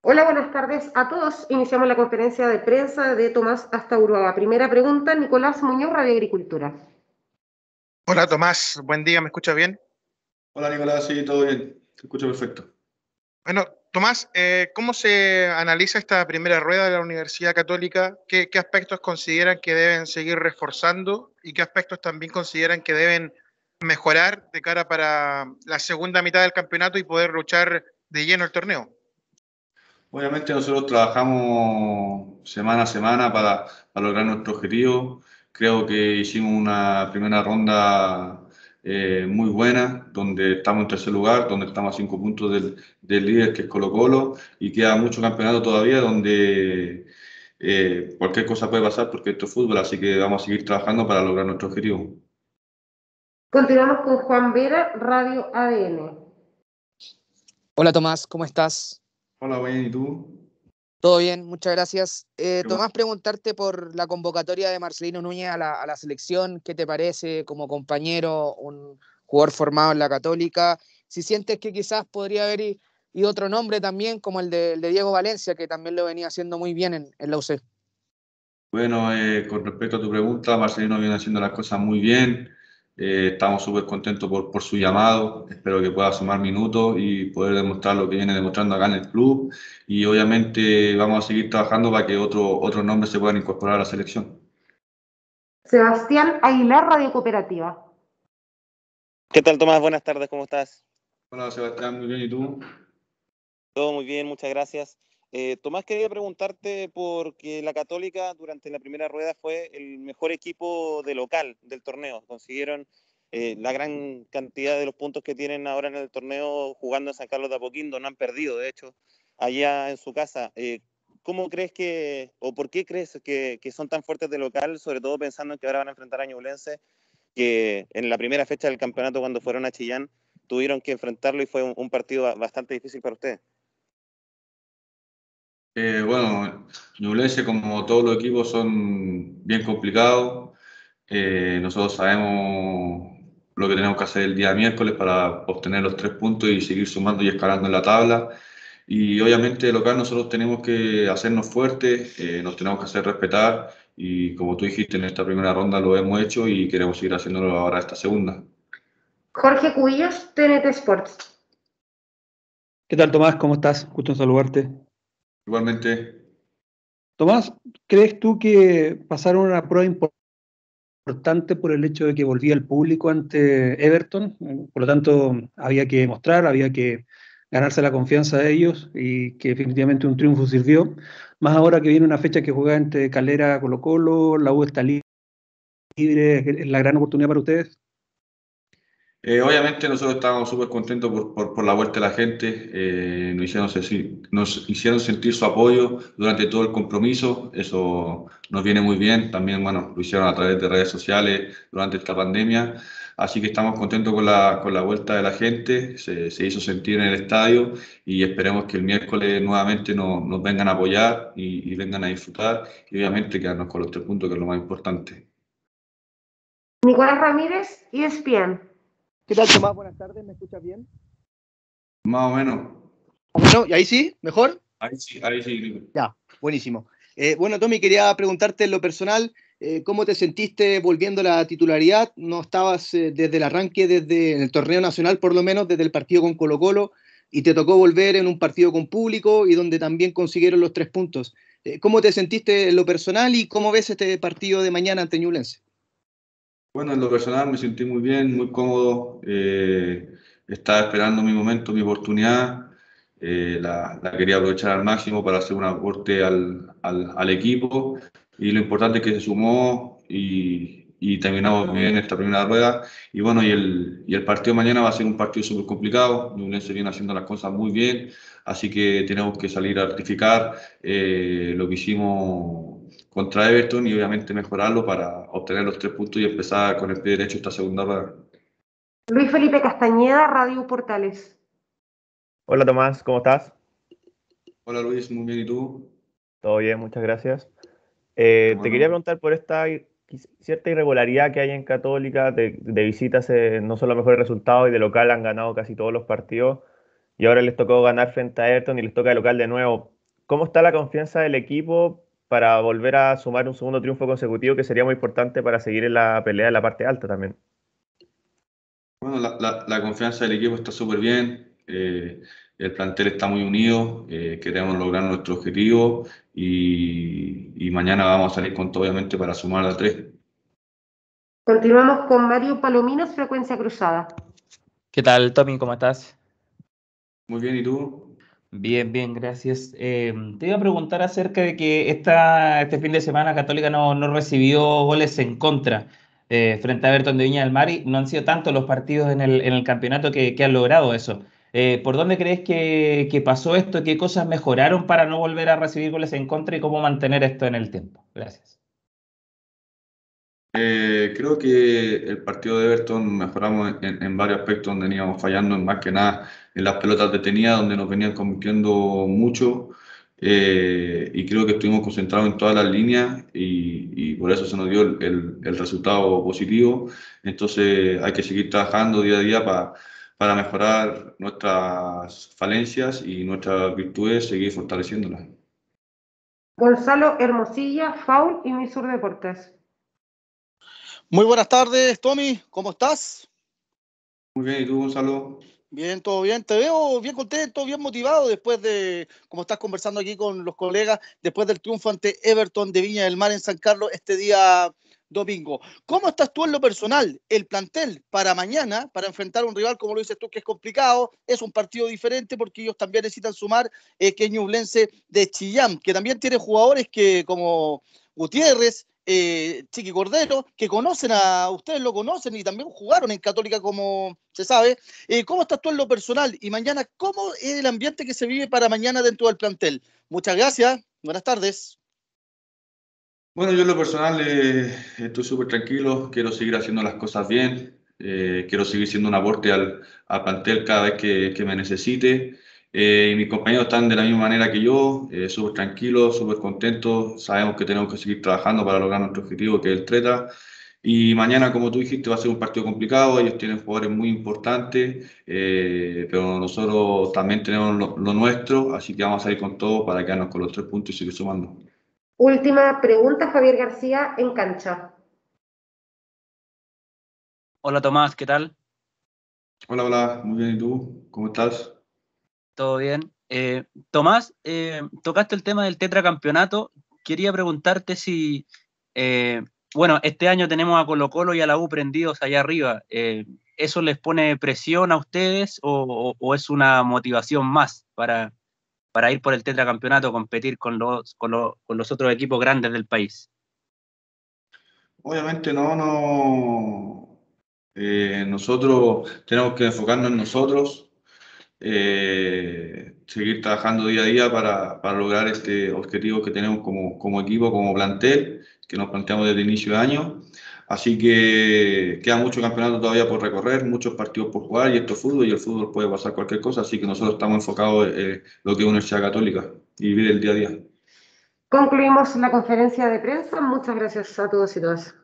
Hola, buenas tardes a todos. Iniciamos la conferencia de prensa de Tomás hasta Uruguay. Primera pregunta, Nicolás Muñoz, Radio Agricultura. Hola Tomás, buen día, ¿me escuchas bien? Hola Nicolás, sí, todo bien, te escucho perfecto. Bueno, Tomás, ¿cómo se analiza esta primera rueda de la Universidad Católica? ¿Qué aspectos consideran que deben seguir reforzando y qué aspectos también consideran que deben mejorar de cara para la segunda mitad del campeonato y poder luchar de lleno el torneo? Obviamente nosotros trabajamos semana a semana para lograr nuestro objetivo. Creo que hicimos una primera ronda muy buena, donde estamos en tercer lugar, donde estamos a 5 puntos del líder que es Colo-Colo, y queda mucho campeonato todavía donde cualquier cosa puede pasar porque esto es fútbol, así que vamos a seguir trabajando para lograr nuestro objetivo. Continuamos con Juan Vera, Radio ADN. Hola Tomás, ¿cómo estás? Hola, bien, ¿y tú? Todo bien, muchas gracias. Bueno. Tomás, preguntarte por la convocatoria de Marcelino Núñez a la selección. ¿Qué te parece como compañero, un jugador formado en la Católica? Si sientes que quizás podría haber y otro nombre también, como el de Diego Valencia, que también lo venía haciendo muy bien en la UC. Bueno, con respecto a tu pregunta, Marcelino viene haciendo las cosas muy bien. Estamos súper contentos por su llamado. Espero que pueda sumar minutos y poder demostrar lo que viene demostrando acá en el club. Y obviamente vamos a seguir trabajando para que otros nombres se puedan incorporar a la selección. Sebastián Aguilar, Radio Cooperativa. ¿Qué tal, Tomás? Buenas tardes, ¿cómo estás? Hola, Sebastián, muy bien. ¿Y tú? Todo muy bien, muchas gracias. Tomás, quería preguntarte porque la Católica durante la primera rueda fue el mejor equipo de local del torneo. Consiguieron la gran cantidad de los puntos que tienen ahora en el torneo jugando en San Carlos de Apoquindo. No han perdido, de hecho, allá en su casa. ¿Cómo crees o por qué crees que son tan fuertes de local, sobre todo pensando en que ahora van a enfrentar a Ñublense, que en la primera fecha del campeonato, cuando fueron a Chillán, tuvieron que enfrentarlo y fue un partido bastante difícil para ustedes? Bueno, Ñublense, como todos los equipos, son bien complicados. Nosotros sabemos lo que tenemos que hacer el día miércoles para obtener los 3 puntos y seguir sumando y escalando en la tabla. Y obviamente de local nosotros tenemos que hacernos fuertes, nos tenemos que hacer respetar y como tú dijiste en esta primera ronda lo hemos hecho y queremos seguir haciéndolo ahora esta segunda. Jorge Cubillos, TNT Sports. ¿Qué tal, Tomás? ¿Cómo estás? Gusto en saludarte. Igualmente. Tomás, ¿crees tú que pasaron una prueba importante por el hecho de que volvía el público ante Everton? Por lo tanto, había que mostrar, había que ganarse la confianza de ellos y que definitivamente un triunfo sirvió. Más ahora que viene una fecha que juega entre Calera, Colo-Colo, la U está libre, es la gran oportunidad para ustedes. Obviamente nosotros estábamos súper contentos por la vuelta de la gente, nos hicieron sentir su apoyo durante todo el compromiso, eso nos viene muy bien, también bueno, lo hicieron a través de redes sociales durante esta pandemia, así que estamos contentos con la vuelta de la gente, se hizo sentir en el estadio y esperemos que el miércoles nuevamente nos vengan a apoyar y vengan a disfrutar y obviamente quedarnos con los 3 puntos, que es lo más importante. Nicolás Ramírez, ESPN. ¿Qué tal, Tomás? Buenas tardes, ¿me escuchas bien? Más o menos. Bueno, ¿y ahí sí? ¿Mejor? Ahí sí. Ya, buenísimo. Bueno, Tommy, quería preguntarte en lo personal, ¿cómo te sentiste volviendo a la titularidad? ¿No estabas desde el arranque, desde el torneo nacional, por lo menos, desde el partido con Colo-Colo, y te tocó volver en un partido con público y donde también consiguieron los 3 puntos? ¿Cómo te sentiste en lo personal y cómo ves este partido de mañana ante Ñublense? Bueno, en lo personal me sentí muy bien, muy cómodo. Estaba esperando mi momento, mi oportunidad. La quería aprovechar al máximo para hacer un aporte al equipo. Y lo importante es que se sumó y terminamos bien esta primera rueda. Y bueno, y el partido de mañana va a ser un partido súper complicado. Ñublense viene haciendo las cosas muy bien. Así que tenemos que salir a rectificar lo que hicimos contra Everton y obviamente mejorarlo para obtener los 3 puntos y empezar con el pie derecho esta segunda rueda. Luis Felipe Castañeda, Radio Portales. Hola Tomás, ¿cómo estás? Hola Luis, muy bien, ¿y tú? Todo bien, muchas gracias. Qué Te bueno. quería preguntar por esta cierta irregularidad que hay en Católica, de visitas no son los mejores resultados y de local han ganado casi todos los partidos y ahora les tocó ganar frente a Everton y les toca de local de nuevo. ¿cómo está la confianza del equipo para volver a sumar un segundo triunfo consecutivo que sería muy importante para seguir en la pelea en la parte alta también? Bueno, la confianza del equipo está súper bien. El plantel está muy unido. Queremos lograr nuestro objetivo y mañana vamos a salir con todo, obviamente, para sumar a 3. Continuamos con Mario Palominos, Frecuencia Cruzada. ¿Qué tal, Tommy? ¿Cómo estás? Muy bien, ¿y tú? Bien, bien, gracias. Te iba a preguntar acerca de que este fin de semana Católica no recibió goles en contra frente a Everton de Viña del Mar y no han sido tantos los partidos en el campeonato que han logrado eso. ¿Por dónde crees que pasó esto? ¿Qué cosas mejoraron para no volver a recibir goles en contra y cómo mantener esto en el tiempo? Gracias. Creo que el partido de Everton mejoramos en varios aspectos donde veníamos fallando, más que nada en las pelotas detenidas, donde nos venían convirtiendo mucho. Y creo que estuvimos concentrados en todas las líneas y por eso se nos dio el resultado positivo. Entonces hay que seguir trabajando día a día para mejorar nuestras falencias y nuestras virtudes, seguir fortaleciéndolas. Gonzalo Hermosilla, Faul y Misur Deportes. Muy buenas tardes, Tommy, ¿cómo estás? Muy bien, ¿y tú, Gonzalo? Bien, todo bien. Te veo bien contento, bien motivado después de, como estás conversando aquí con los colegas, después del triunfo ante Everton de Viña del Mar en San Carlos este día domingo. ¿Cómo estás tú en lo personal? El plantel para mañana, para enfrentar a un rival, como lo dices tú, que es complicado, es un partido diferente porque ellos también necesitan sumar, que es Ñublense de Chillán, que también tiene jugadores que como Gutiérrez, Chiqui Cordero, que conocen ustedes lo conocen y también jugaron en Católica, como se sabe. ¿Cómo estás tú en lo personal? Y mañana, ¿cómo es el ambiente que se vive para mañana dentro del plantel? Muchas gracias, buenas tardes. Bueno, yo en lo personal estoy súper tranquilo, quiero seguir haciendo las cosas bien, quiero seguir siendo un aporte al plantel cada vez que me necesite. Y mis compañeros están de la misma manera que yo, súper tranquilos, súper contentos, sabemos que tenemos que seguir trabajando para lograr nuestro objetivo, que es el Treta. Y mañana, como tú dijiste, va a ser un partido complicado, ellos tienen jugadores muy importantes, pero nosotros también tenemos lo nuestro, así que vamos a salir con todo para quedarnos con los 3 puntos y seguir sumando. Última pregunta, Javier García, en cancha. Hola Tomás, ¿qué tal? Hola, hola, muy bien, ¿y tú? ¿Cómo estás? ¿Todo bien? Tomás, tocaste el tema del tetracampeonato. Quería preguntarte si, eh, bueno, este año tenemos a Colo-Colo y a la U prendidos allá arriba. ¿Eso les pone presión a ustedes o es una motivación más para ir por el tetracampeonato, competir con los otros equipos grandes del país? Obviamente no. Nosotros tenemos que enfocarnos en nosotros, seguir trabajando día a día para lograr este objetivo que tenemos como equipo, como plantel, que nos planteamos desde el inicio de año. Así que queda mucho campeonato todavía por recorrer, muchos partidos por jugar y esto es fútbol y el fútbol puede pasar cualquier cosa, así que nosotros estamos enfocados en lo que es Universidad Católica y vivir el día a día. Concluimos la conferencia de prensa. Muchas gracias a todos y todas.